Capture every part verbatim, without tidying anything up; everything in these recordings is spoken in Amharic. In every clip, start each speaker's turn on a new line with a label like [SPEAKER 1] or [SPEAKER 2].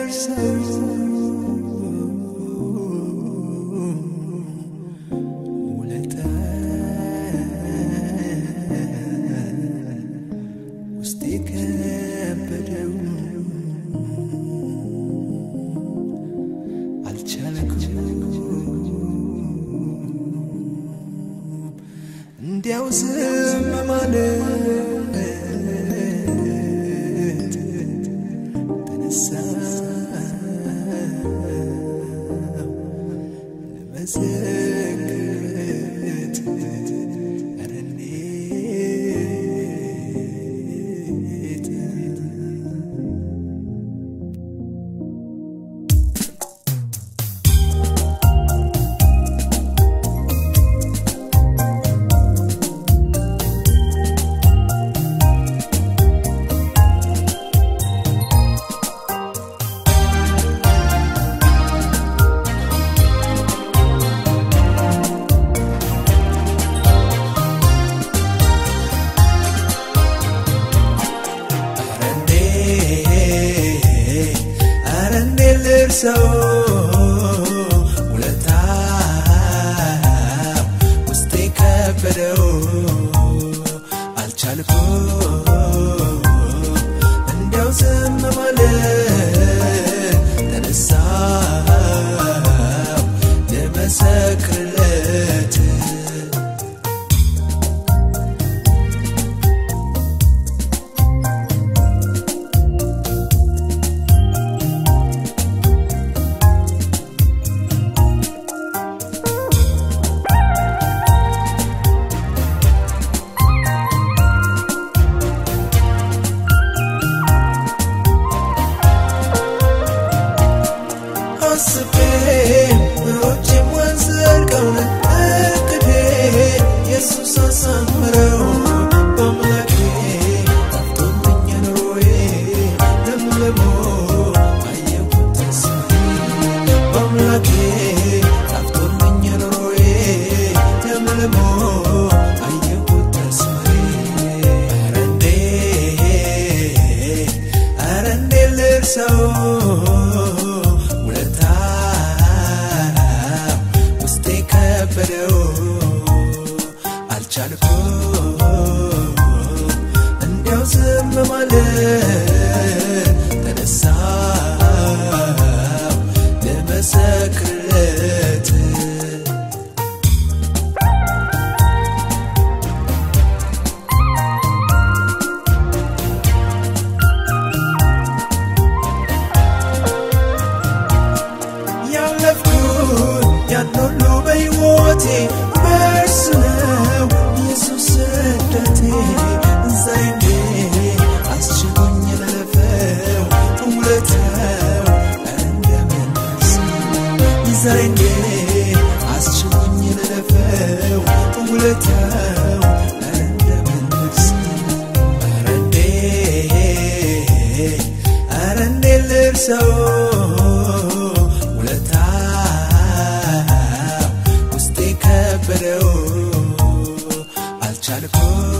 [SPEAKER 1] እንዲያው ዝም ማለት ተነሳ ለመሰክት አረኔ So ulata uste kabado alchalko endiaw zem ማለት ተነሳ ለመሰክርለት So ulata uste kabado alchalko endiaw zem ማለት ተነሳ ለመሰክርለት ያንኑ በሕይወቴ በርሱነው ኢየሱስ ረዳቴ ዛሬ አስችሎኝ ለለፈው ውለታው እንደምንስ ዛሬ አስችሎኝ ለለፈው ውለታው እንደምንስ አረንዴ አረንዴ ልርሰው አልቻልኩ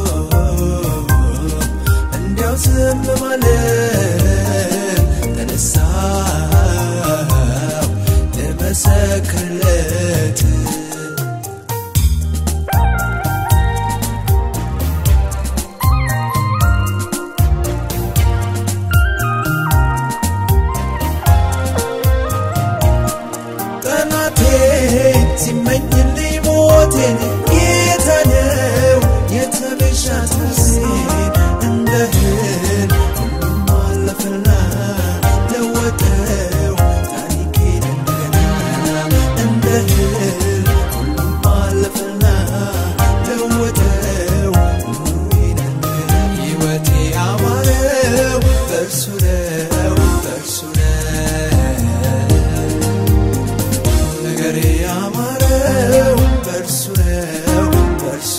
[SPEAKER 1] እንዲያው ዝም ማለት ተነሳ ለመሰክርለት ጠላቴ ሲመኝልኝ ሞቴን ጌታነው የተቤዣት ነፍሴን እንደህል ሁሉም አለፈና ለወጠው ታሪኬን እንደገና እንደህል ሁሉም አለፈና ለወጠው ኑሮዬን እንደገና ሕይወቴ ያማረው በእርሱ ነው በእርሱ ነው ነገሬ ያማረው በእርሱ ነው በእርሱ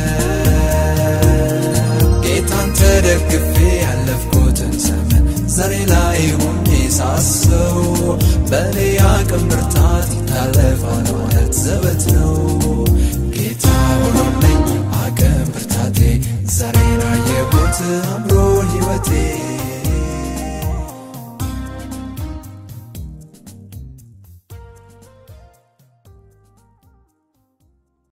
[SPEAKER 1] ጌታን ተደግፌ ያለፍኩትን ዘመን ዛሬ ላይ ሆኜ ሳስበው በኔ አቅም ብርታት ይታለፋል ማለት ዘበት ነው ጌታ ሆኖልኝ አቅም ብርታቴ ዛሬ ላይ የቦት አምሮ ሕይወቴ